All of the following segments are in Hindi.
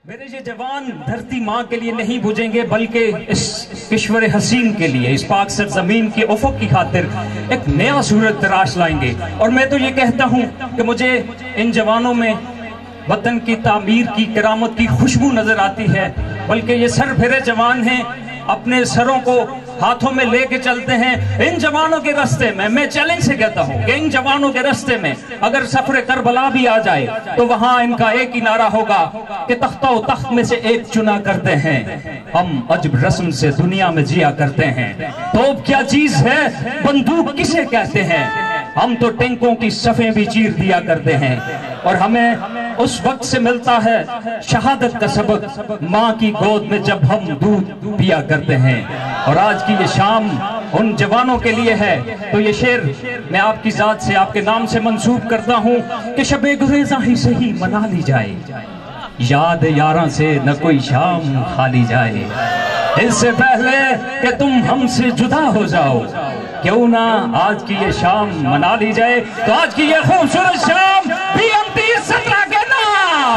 मेरे ये जवान धरती माँ के लिए नहीं बुझेंगे, बल्कि इस किश्वर हसीन के लिए, इस पाक सरजमीन की उफ़क़ की खातिर एक नया सूरत तराश लाएंगे। और मैं तो ये कहता हूँ कि मुझे इन जवानों में वतन की तामीर की करामत की खुशबू नजर आती है, बल्कि ये सर फिरे जवान हैं, अपने सरों को हाथों में लेके चलते हैं। इन जवानों के रास्ते में मैं चैलेंज से कहता हूँ कि इन जवानों के रास्ते में अगर सफर करबला भी आ जाए तो वहां इनका एक ही नारा होगा कि तख्ता तख्त में से एक चुना करते हैं, हम अजब रस्म से दुनिया में जिया करते हैं। तो क्या चीज है, बंदूक किसे कहते हैं, हम तो टैंकों की सफ़ें भी चीर दिया करते हैं। और हमें उस वक्त से मिलता है शहादत का सबक, माँ की गोद में जब हम दूध पिया करते हैं। और आज की ये शाम उन जवानों के लिए है। तो ये शेर मैं आपकी जात से, आपके नाम से मंसूब करता हूँ कि शबे गुरेज़ा ही सही मना ली जाए, याद यारां से न कोई शाम खाली जाए। इससे पहले कि तुम हमसे जुदा हो जाओ, क्यों ना आज की ये शाम मना ली जाए। तो आज की ये खूबसूरत शाम PM3017 के नाम।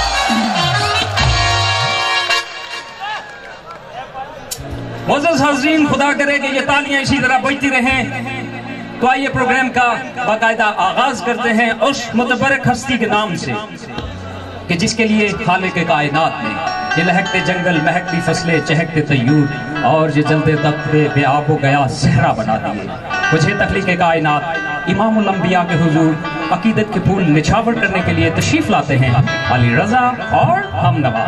मोअज़्ज़ज़ हाज़रीन, खुदा करे कि ये तालियां इसी तरह बजती रहें। तो आइए प्रोग्राम का बाकायदा आगाज करते हैं उस मुतबरक हस्ती के नाम से कि जिसके लिए खालिक़ कायनात ने ये लहकते जंगल, महकती फसलें, चहकते तय्यूर और ये जलते तख्ते बेआब गया सहरा बना दिए। मुझे तख्लीक़ कायनात इमामुल अंबिया के हुजूर अकीदत के फूल निछावर करने के लिए तशरीफ लाते हैं अली रज़ा और हमनवा।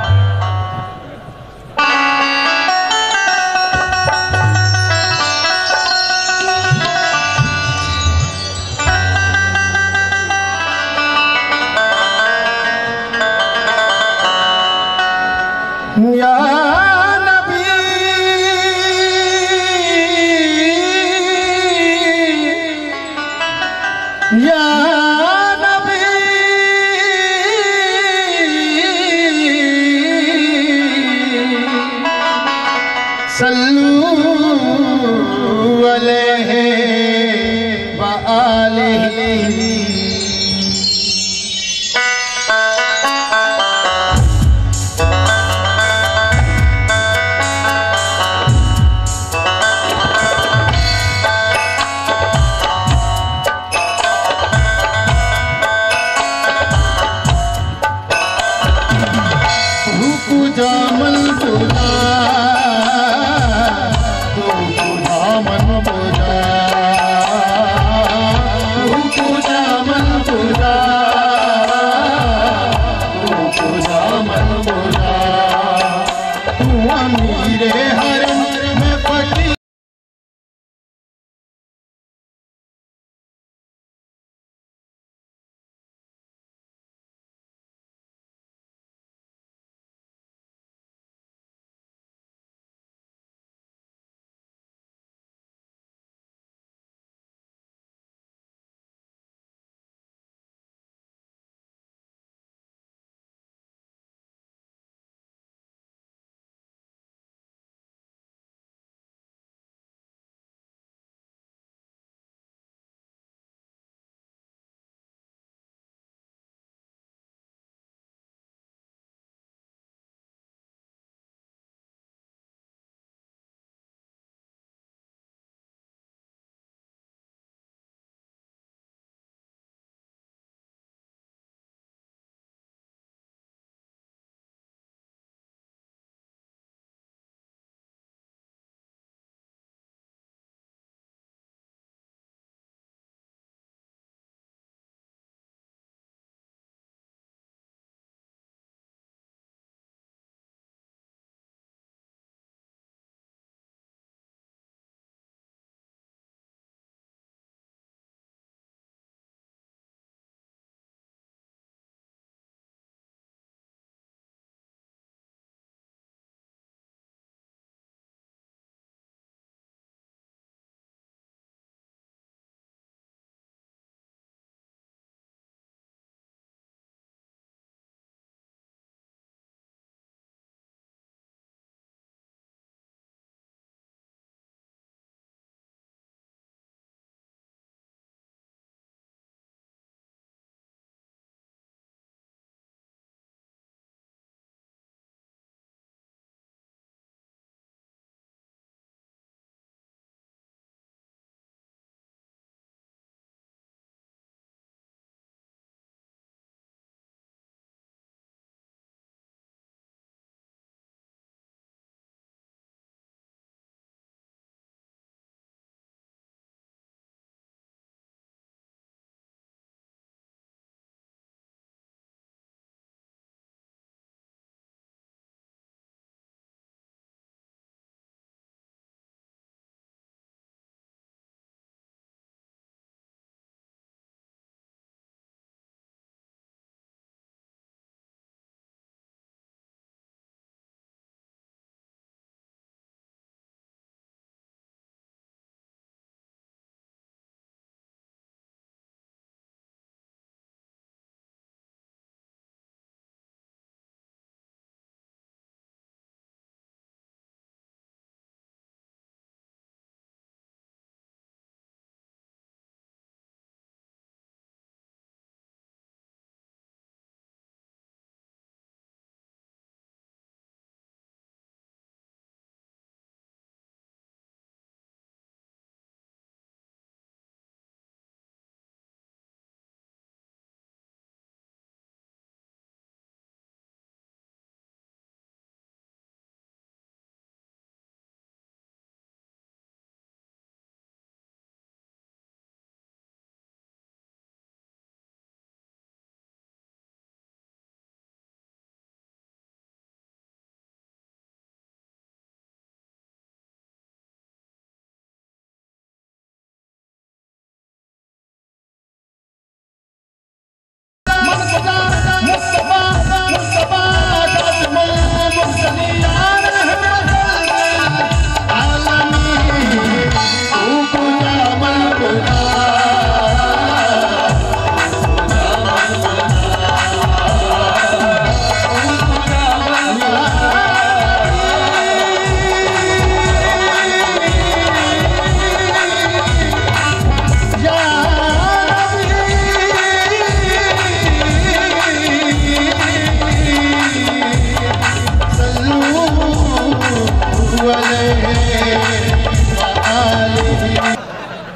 या नबी या नबी सल्लू अलैहि व आलिहि। जामन बुझा तो जामन बुझा, जामन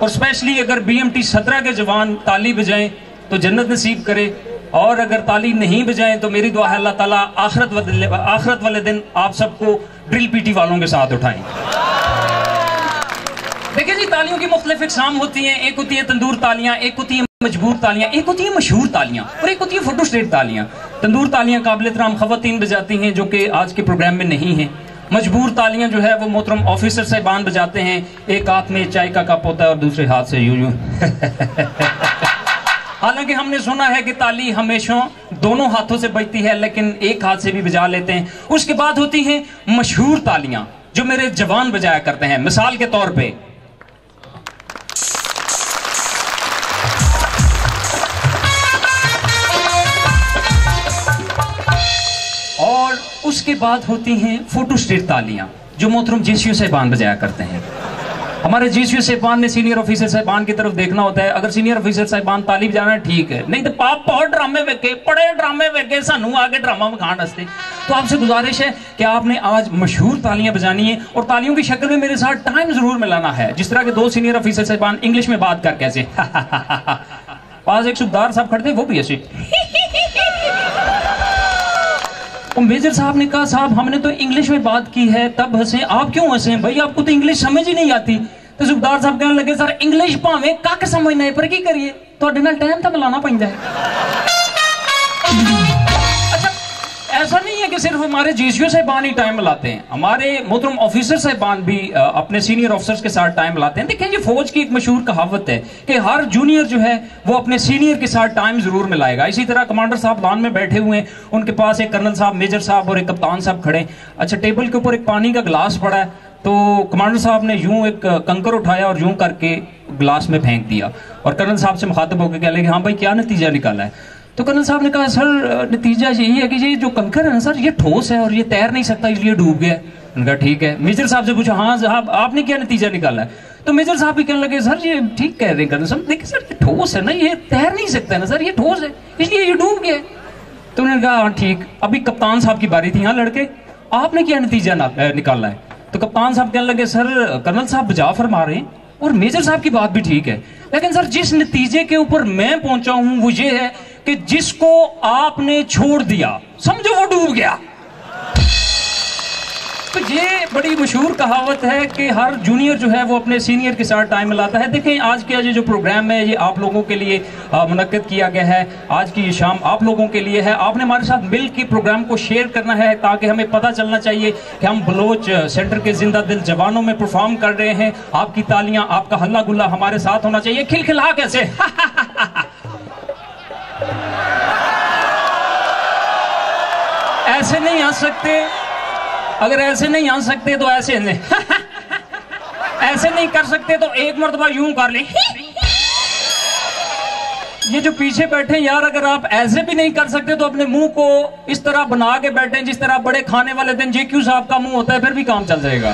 और स्पेशली अगर BMT 17 के जवान ताली बजाएं तो जन्नत नसीब करे, और अगर ताली नहीं बजाएं तो मेरी दुआ है अल्लाह ताला आखिरत वाले दिन आप सबको ड्रिल पीटी वालों के साथ उठाएं। देखिए जी, तालियों की मुख्तलिफ इकसाम होती हैं। एक होती है तंदूर तालियां, एक होती है मजबूर तालियां, एक होती है मशहूर तालियां, और एक होती है फोटो स्टेट तालियां। तंदूर तालियां काबिल एहतराम खवातीन बजाती हैं जो कि आज के प्रोग्राम में नहीं है। मजबूर तालियां जो है वो मोहतरम ऑफिसर साहिबान बजाते हैं। एक हाथ में चाय का कप होता है और दूसरे हाथ से यूं यूं हालांकि हमने सुना है कि ताली हमेशा दोनों हाथों से बजती है, लेकिन एक हाथ से भी बजा लेते हैं। उसके बाद होती हैं मशहूर तालियां जो मेरे जवान बजाया करते हैं। मिसाल के तौर पे और उसके बाद होती हैं फोटो स्टेट तालियां जो मोहतरम JCO साहिबान बजाया करते हैं। हमारे JCO साहिबान ने सीनियर ऑफिसर साहिबान की तरफ देखना होता है। अगर सीनियर ऑफिसर साहिबान ताली बजाना है ठीक है, नहीं तो पाप बहुत ड्रामे वेखे, बड़े ड्रामे वेखे सानू आगे ड्रामा मखान हंसते। तो आपसे गुजारिश है कि आपने आज मशहूर तालियां बजानी है और तालियों की शक्ल में मेरे साथ टाइम जरूर मिलाना है। जिस तरह के 2 सीनियर ऑफिसर साहिबान इंग्लिश में बात कर कैसे पास एक सूबेदार साहब खड़े थे, वो भी ऐसे मेजर साहब ने कहा साहब हमने तो इंग्लिश में बात की है तब हंसे, आप क्यों हंसे भाई, आपको तो इंग्लिश समझ ही नहीं आती। तो सूबेदार साहब कहने लगे सर इंग्लिश भावे कक समझना है पर की करिए, थोड़े नाल टाइम तो मिलाना पैंदा है। अच्छा, ऐसा नहीं है कि सिर्फ हमारे JCO साहिबान ही टाइम मिलाते हैं, हमारे मोहतरम ऑफिसर साहिबान भी अपने सीनियर ऑफिसर्स के साथ टाइम मिलाते हैं। देखिए, फौज की एक मशहूर कहावत है कि हर जूनियर जो है वो अपने सीनियर के साथ टाइम जरूर मिलाएगा। इसी तरह कमांडर साहब लान में बैठे हुए हैं, उनके पास एक कर्नल साहब, मेजर साहब और एक कप्तान साहब खड़े। अच्छा, टेबल के ऊपर एक पानी का गिलास पड़ा है, तो कमांडर साहब ने यूं एक कंकर उठाया और यूं करके गिलास में फेंक दिया और कर्नल साहब से मुखातिब होकर कह लगे हाँ भाई क्या नतीजा निकाला है। तो कर्नल साहब ने कहा सर नतीजा यही है कि ये जो कंकर है ना सर ये ठोस है और ये तैर नहीं सकता इसलिए डूब गया। उन्होंने कहा ठीक है। मेजर साहब से पूछा हाँ साहब आपने क्या नतीजा निकाला है? तो मेजर साहब भी कहने लगे सर ये ठीक कह रहे हैं कर्नल साहब, देखिए सर ये ठोस है ना, ये तैर नहीं सकता ना सर, ये ठोस है इसलिए ये डूब गया। तो उन्होंने कहा हाँ ठीक। अभी कप्तान साहब की बारी थी, हाँ लड़के आपने क्या नतीजा निकाला है? तो कप्तान साहब कहने लगे सर कर्नल साहब बजा फरमा रहे हैं और मेजर साहब की बात भी ठीक है, लेकिन सर जिस नतीजे के ऊपर मैं पहुंचा हूं वो ये है कि जिसको आपने छोड़ दिया समझो वो डूब गया। तो ये बड़ी मशहूर कहावत है कि हर जूनियर जो है वो अपने सीनियर के साथ टाइम मिलाता है। देखें आज का ये जो प्रोग्राम है ये आप लोगों के लिए मुनक्किद किया गया है, आज की ये शाम आप लोगों के लिए है। आपने हमारे साथ मिल के प्रोग्राम को शेयर करना है ताकि हमें पता चलना चाहिए कि हम बलोच सेंटर के जिंदा दिल जवानों में परफॉर्म कर रहे हैं। आपकी तालियां, आपका हल्ला गुल्ला हमारे साथ होना चाहिए। खिलखिला कैसे ऐसे नहीं हंस सकते, अगर ऐसे नहीं हंस सकते तो ऐसे ऐसे नहीं कर सकते तो एक मर्तबा यूं कर ले। ये जो पीछे बैठे यार, अगर आप ऐसे भी नहीं कर सकते तो अपने मुंह को इस तरह बना के बैठे जिस तरह बड़े खाने वाले दिन JQ साहब का मुंह होता है, फिर भी काम चल जाएगा।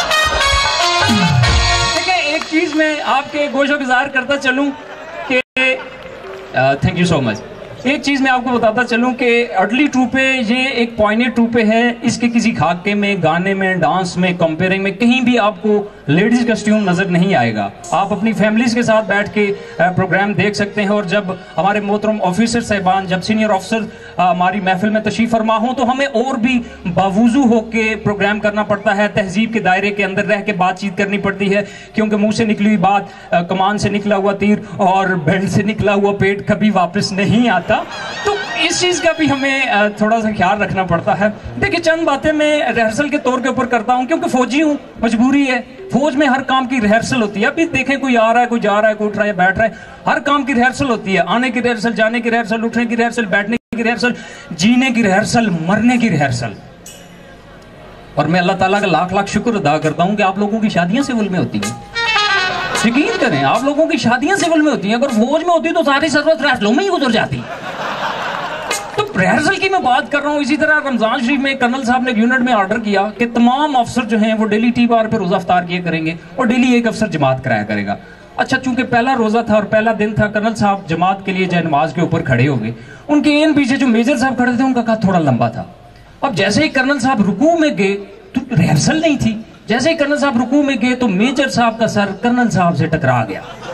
देखिए एक चीज मैं आपके गोशोगुजार करता चलूं कि थैंक यू सो मच। एक चीज मैं आपको बताता चलूं कि अडली ट्रूपे ये एक पॉइंटेड ट्रूपे है, इसके किसी खाके में, गाने में, डांस में, कंपेयरिंग में कहीं भी आपको लेडीज कस्ट्यूम नजर नहीं आएगा। आप अपनी फैमिलीज के साथ बैठ के प्रोग्राम देख सकते हैं। और जब हमारे मोहतरम ऑफिसर साहिबान, जब सीनियर ऑफिसर हमारी महफिल में तशरीफ फरमा हो तो हमें और भी बावजू होके प्रोग्राम करना पड़ता है, तहजीब के दायरे के अंदर रह के बातचीत करनी पड़ती है, क्योंकि मुंह से निकली हुई बात, कमान से निकला हुआ तीर और बेल्ट से निकला हुआ पेट कभी वापस नहीं आता। तो इस चीज का भी हमें थोड़ा सा ख्याल रखना पड़ता है। देखिए चंद बातें मैं रिहर्सल के तौर के ऊपर करता हूं क्योंकि फौजी हूं, मजबूरी है। फौज में हर काम की रिहर्सल होती है। अभी देखें कोई आ रहा है, कोई जा रहा है, कोई उठ रहा है, बैठ रहा है, हर काम की रिहर्सल होती है। आने की रिहर्सल, जाने की रिहर्सल, उठने की रिहर्सल, बैठने की रिहर्सल, जीने की रिहर्सल, मरने की रिहर्सल। और मैं अल्लाह ताला का लाख लाख शुक्र अदा करता हूं कि आप लोगों की शादियां सिविल में होती हैं। यकीन करें आप लोगों की शादियां सिविल में होती हैं। अगर फौज में होती तो सारी सर्वत रिहर्सलों में ही गुजर जाती। तो रिहर्सल की मैं बात कर रहा हूँ। इसी तरह रमजान शरीफ में कर्नल साहब ने यूनिट में ऑर्डर किया कि तमाम अफसर जो हैं वो डेली टी बार पे रोजा अफ्तार किया करेंगे और डेली एक अफसर जमात कराया करेगा। अच्छा, चूंकि पहला रोजा था और पहला दिन था, कर्नल साहब जमात के लिए जय नमाज के ऊपर खड़े हो गए। उनके एन पीछे जो मेजर साहब खड़े थे उनका कद थोड़ा लंबा था। अब जैसे ही कर्नल साहब रुकू में गए तो रिहर्सल नहीं थी, जैसे ही कर्नल साहब रुकू में गए तो मेजर साहब का सर कर्नल साहब से टकरा गया।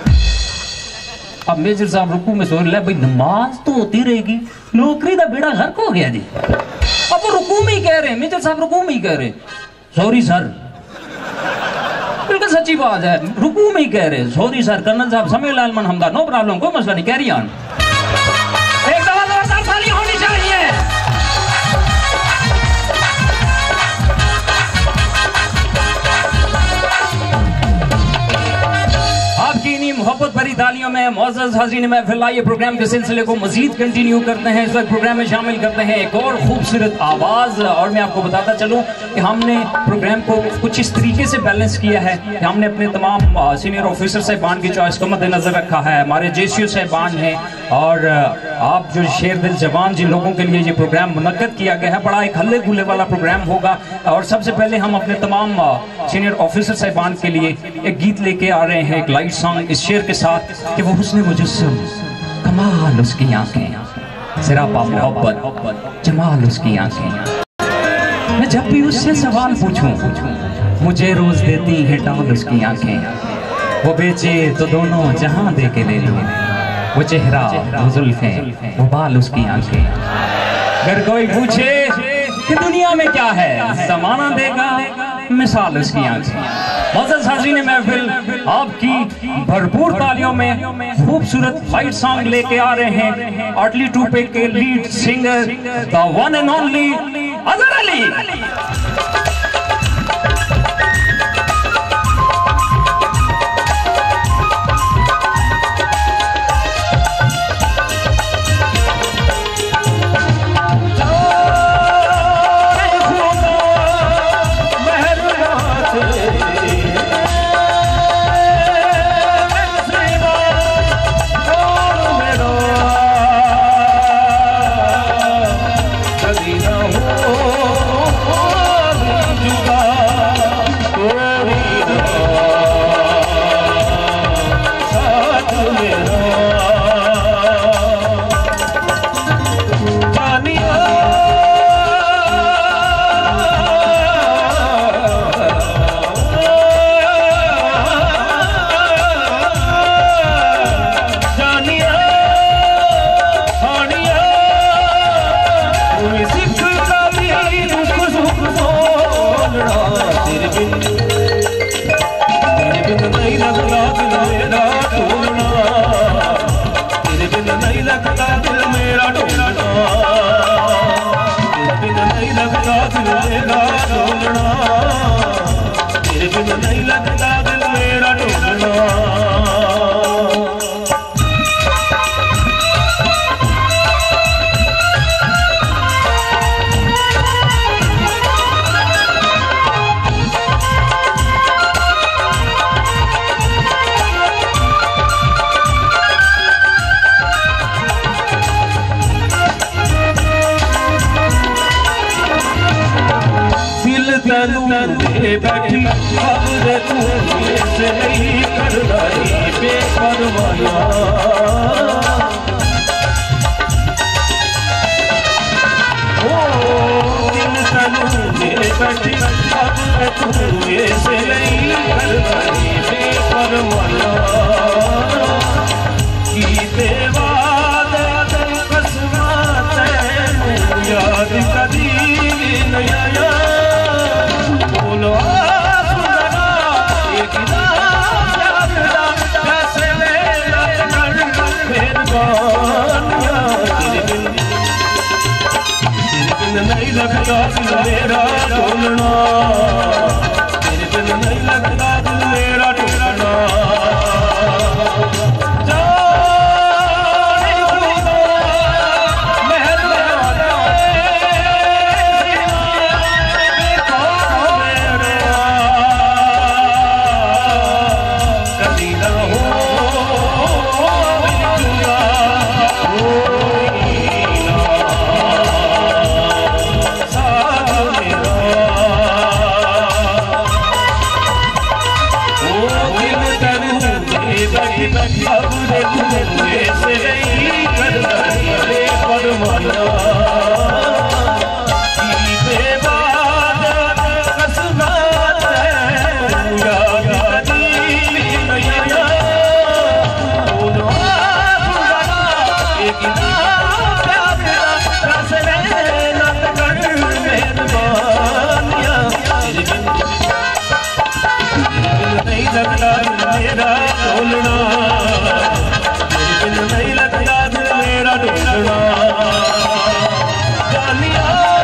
अब मेजर साहब रुकू में सोच ले भाई नमाज तो होती रहेगी, नौकरी का बेड़ा गर्क हो गया जी। अब वो रुकू में ही कह रहे हैं, मेजर साहब रुकू में ही कह रहे, सॉरी सर, बिल्कुल सच्ची बात है, रुकू में ही कह रहे सॉरी सर। कर्नल साहब समय लाल मन हमदा, नो प्रॉब्लम, कोई मसला नहीं, कैरी ऑन। एक दफा जोरदार ताली होनी चाहिए। आपकी इन्हीं मोहब्बत भरी तालियों में मौजूद हाज़रीन महफिल, ये प्रोग्राम के सिलसिले को मजीद कंटिन्यू करते हैं। इस वक्त प्रोग्राम में शामिल करते हैं एक और खूबसूरत आवाज़। और मैं आपको बताता चलूं कि हमने प्रोग्राम को कुछ इस तरीके से बैलेंस किया है कि हमने अपने तमाम सीनियर ऑफिसर साहिबान की चॉइस को मद्देनजर रखा है, हमारे JCO साहिबान हैं, और आप जो शेर दिल जवान जिन लोगों के लिए ये प्रोग्राम मुनक्कद किया गया है, बड़ा एक हल्ले गुल्ले वाला प्रोग्राम होगा। और सबसे पहले हम अपने तमाम सीनियर ऑफिसर साहिबान के लिए एक गीत लेके आ रहे हैं, एक लाइट सॉन्ग इस शेर के साथ कि वो हुस्न मुजस्सम, कमाल उसकी आंखें, सिरापा मोहब्बत, जमाल उसकी आंखें। मैं जब भी उससे सवाल पूछूं, मुझे रोज देती है टाल उसकी आंखें। वो बेचे तो दोनों जहां दे के ले लो, वो चेहरा, वो जुल्फें, वो बाल उसकी आंखें। अगर कोई पूछे कि दुनिया में क्या है, ज़माना देगा मिसाल उसकी आंखें। मौजूद हाज़रीन महफिल, आपकी भरपूर तालियों में खूबसूरत फाइट सॉन्ग लेके आ रहे हैं अटली टूपे के lead singer, the one and only Azhar Ali. बैठी खबर तू से नहीं कर रही बेपरवाह, ओ दिल तनु बैठी खबर तू से नहीं कर रही बेपरवाह। की बेवाद कसमात याद कदी नया बोलो नहीं लगता दिल मेरा ढूंढना, तेरे दिल नहीं लगता दिल मेरा ढूंढना। लगता दिल मेरा ढोलना, तेरे बिन नहीं लगता दिल मेरा ढोलना। जानिया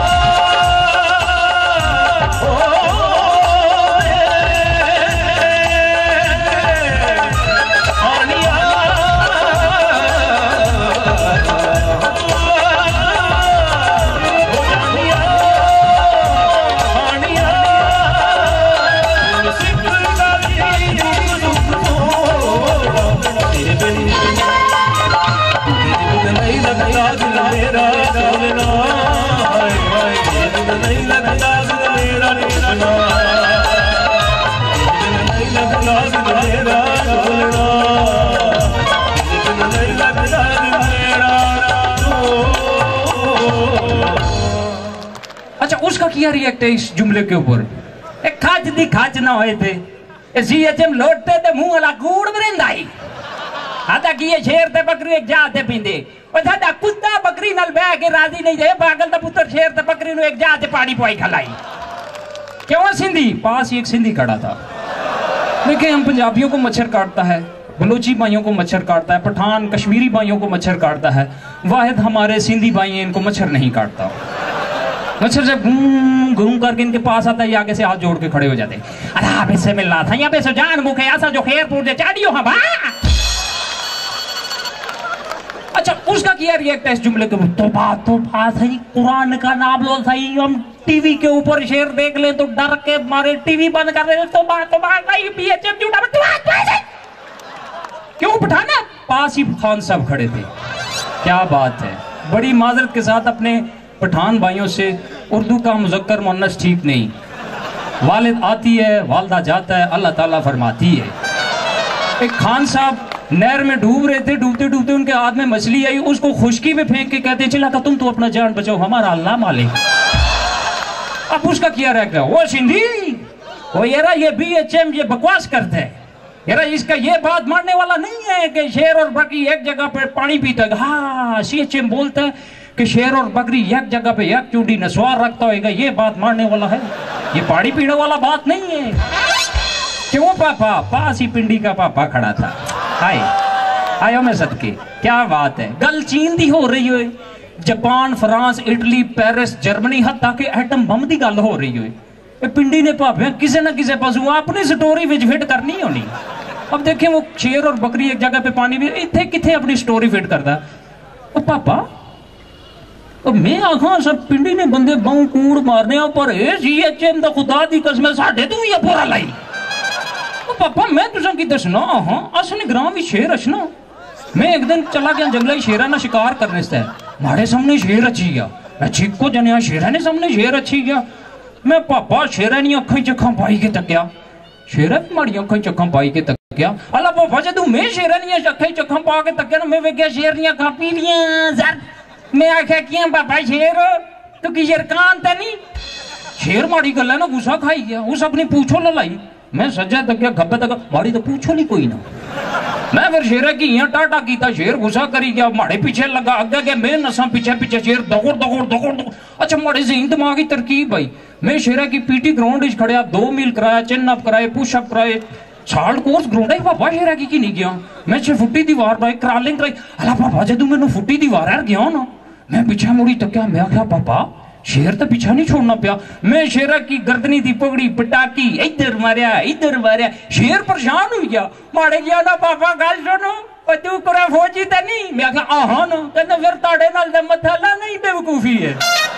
अच्छा, उसका क्या रिएक्ट है इस जुमले के ऊपर? एक खाच दी खाच ना होए थे सीएचएम लौटते थे मुंह वाला कूड़ बरेंदाई आता कि ये शेर ते बकरी एक जाते पींदे और साडा कुत्ता बकरी नाल बह के राजी नहीं थे, पागल दा पुत्र शेर ते बकरी नु एक जाते पानी पवाई खलाई। क्यों सिंधी पास ही एक सिंधी खड़ा था। देखिए, हम पंजाबियों को मच्छर काटता है, बलोची भाइयों को मच्छर काटता है, पठान कश्मीरी भाइयों को मच्छर काटता है, वाहिद हमारे सिंधी भाई हैं, इनको मच्छर नहीं काटता। मच्छर जब घूम घूम करके इनके पास आता है, आगे से हाथ जोड़ के खड़े हो जाते। अरे आप इससे मिलना था, यहाँ पे सो जान मुखे ऐसा जो खैर पूछ चाडियो हवा। अच्छा, उसका क्या रिएक्ट है इस जुमले के? तो सही, कुरान का नाम लो सही, हम टीवी के ऊपर शेर देख ले तो डर के मारे टीवी बंद कर दे। तो सही, बीएचएम झूठा क्यों? पठाना पास ही खान साहब खड़े थे। क्या बात है, बड़ी माजरत के साथ अपने पठान भाइयों से, उर्दू का मुज़क्कर मुन्नस ठीक नहीं। वालिद आती है, वालदा जाता है, अल्लाह ताला फरमाती है। एक खान साहब नहर में डूब रहे थे, डूबते डूबते उनके हाथ में मछली आई, उसको खुशकी में फेंक के कहते चला का तुम तो अपना जान बचाओ, हमारा अल्लाह मालिक। अब उसका क्या रह गया? वो सिंधी, वो ये बीएचएम ये बकवास करते हैं यार, इसका ये बात मानने वाला नहीं है कि शेर और बकरी एक जगह पे पानी पीता है। हाँ, सीएचएम बोलता है कि शेर और बकरी एक जगह पे एक चूड़ी नस्वार रखता होगा, ये बात मानने वाला है, ये पानी पीने वाला बात नहीं है। क्यों पापा? पास ही पिंडी का पापा खड़ा था। हाय आयो मैं सदके, क्या बात है। गल चीन दी हो रही है, Japan, France, Italy, Paris, Germany, हत्ता के एटम बम दी गल हो रही है। पिंडी ने भावे किसी ना किसी पासों अपनी स्टोरी विच फिट करनी होनी। अब देखें, वो शेर और बकरी एक जगह पे पानी भी इतने कितने अपनी स्टोरी फिट करता। पापा अब मैं आखा सब पिंडी ने बंदे बहु कूड़ मारने पर सीएचएम दा खुदा दी कसम साडे तू ही पूरा लाई। पापा मैं तुझे की दसना, हाँ असने ग्राम भी शेर अचना। मैं एक दिन चला गया जंगल शेरा ना शिकार करने से, माड़े सामने शेर अच्छी गया, मैं छिको जनिया शेरा ने सामने शेर अच्छी गया। मैं पापा शेरा नी अखा चखा पाई के तकिया, शेरा भी माड़ी अखा चखा पाई के तकिया। अल्लाह पापा जदू मैं शेरा नी अखा चखा पा के तकिया ना, मैं वेख्या शेर नी अखा पी लिया सर। मैं आख्या किया पापा शेर तो की शेर कान तो नहीं? शेर माड़ी गल है ना, गुस्सा खाई गया, उस अपनी पूछो लाई। मैं सज्जा तकिया खब्बे तक, माड़ी तो पूछो नहीं कोई ना। मैं फिर शेर की यहाँ टाटा किया, शेर गुस्सा करी गया, माड़े पीछे लगा, अगे गया मैं नसा पीछे पीछे, शेर दौड़ दौड़ दौड़ दौड़। अच्छा माड़े से दिमाग की तरकीब भाई, मैं शेरा की पीटी ग्राउंड खड़िया, 2 मील कराया, चिन अप कराए, पुशअप कराए, साल कोर्स ग्राउंड पापा शेरा की नहीं गया। मैं 6 फुटी दीवार पाई, क्रॉलिंग कराई। अला पापा जदू मैनू फुटी दीवार यार गया ना, मैं पीछे मुड़ी तकिया, मैं आख्या पापा शेर तो पीछा नहीं छोड़ना पिया। मैं शेरा की गर्दनी दी पगड़ी पटाकी, इधर मारिया इधर मारिया, शेर परेशान हो गया। माड़े गया ना पापा गल सुनो, तू कोरा फौजी तो नहीं? मैं आख्या आहा ना, कहना फिर ताड़े नाल दे मथा ला, नहीं बेवकूफी है।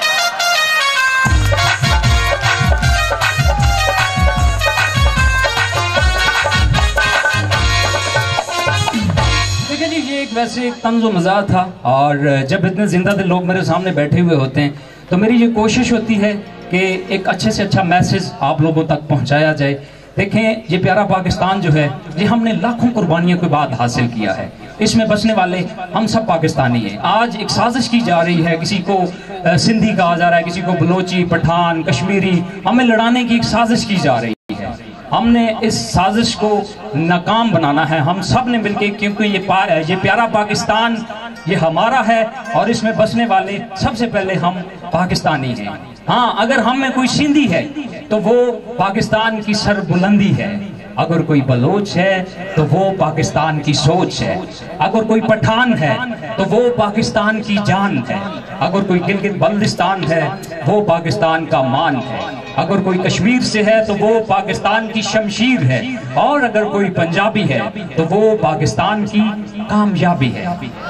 देखिए जी, ये एक वैसे एक तंज़ो मज़ाक था, और जब इतने जिंदा दिल लोग मेरे सामने बैठे हुए होते हैं तो मेरी ये कोशिश होती है कि एक अच्छे से अच्छा मैसेज आप लोगों तक पहुंचाया जाए। देखें, ये प्यारा पाकिस्तान जो है, ये हमने लाखों कुर्बानियों के बाद हासिल किया है। इसमें बसने वाले हम सब पाकिस्तानी हैं। आज एक साजिश की जा रही है, किसी को सिंधी कहा जा रहा है, किसी को बलोची, पठान, कश्मीरी, हमें लड़ाने की एक साजिश की जा रही है। हमने इस साजिश को नाकाम बनाना है, हम सब ने मिलकर, क्योंकि ये प्यारा पाकिस्तान ये हमारा है और इसमें बसने वाले सबसे पहले हम पाकिस्तानी हैं। हाँ, अगर हम में कोई सिंधी है तो वो पाकिस्तान की सरबुलंदी है, अगर कोई बलोच है तो वो पाकिस्तान की सोच है, अगर कोई पठान है तो वो पाकिस्तान की जान है, अगर कोई गिलगित बल्तिस्तान है वो पाकिस्तान का मान है, अगर कोई कश्मीर से है तो वो पाकिस्तान की शमशीर है, और अगर कोई पंजाबी है तो वो पाकिस्तान की कामयाबी है।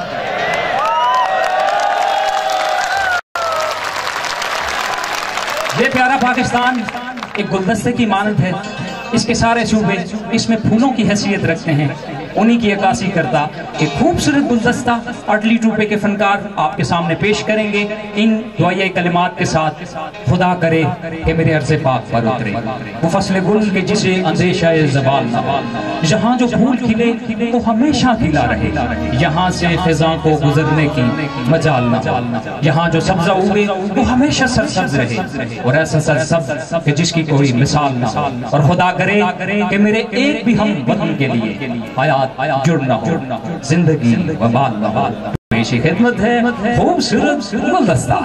ये प्यारा पाकिस्तान एक गुलदस्ते की मानद है। इसके सारे सूबे इसमें फूलों की हैसियत रखते हैं, उन्हीं की अक्कासी करता एक खूबसूरत गुलदस्ता अटली टूपे के फनकार आपके सामने पेश करेंगे इन दुआए कलिमात के साथ। खुदा करे कि मेरे अर्ज़े पाक पर उतरे वो फसले गुल के जिसे अंदेशा ज़वाल ना, जहाँ जो फूल खिले वो हमेशा खिला रहे, यहाँ से फिजा को गुजरने की मजाल ना, यहाँ जो सब्जा उगे वो हमेशा सरसब्ज रहे, और ऐसा सरसब्ज कि जिसकी कोई मिसाल ना, और खुदा करे कि मेरे एक भी हम वतन के लिए हयात जुड़ना हो, जिंदगी वबाल ना हो। पेशी खिदमत है खूबसूरत गुलदस्ता।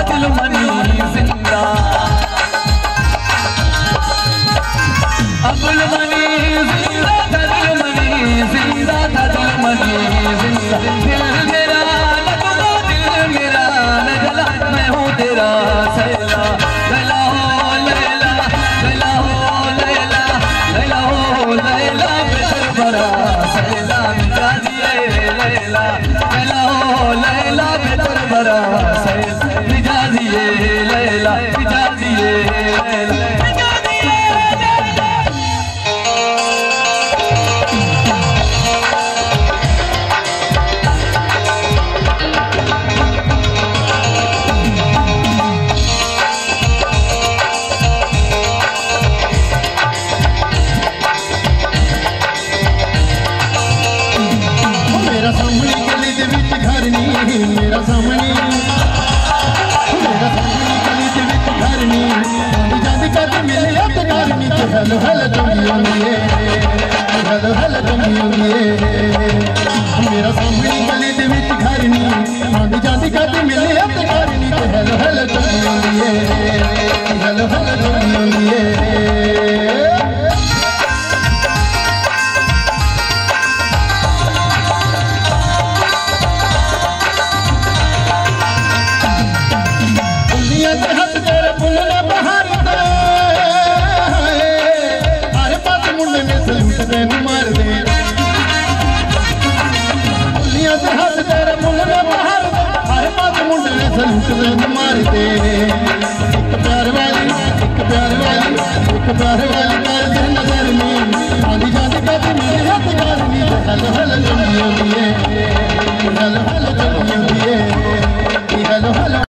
अब्दुल चंगी होंदी है, हेलो हेलो चंगी होंदी है। मेरा सामने गली दे विच घर नहीं, आंदी जांदी कदी मिले हथ घर नहीं, ते हेलो हेलो चंगी होंदी है, हेलो हेलो चंगी होंदी है। मारते एक प्यार वाली कर दे नजर में, आंधी जाती कभी मेरे हाथ गार नहीं, हेलो हेलो चंगी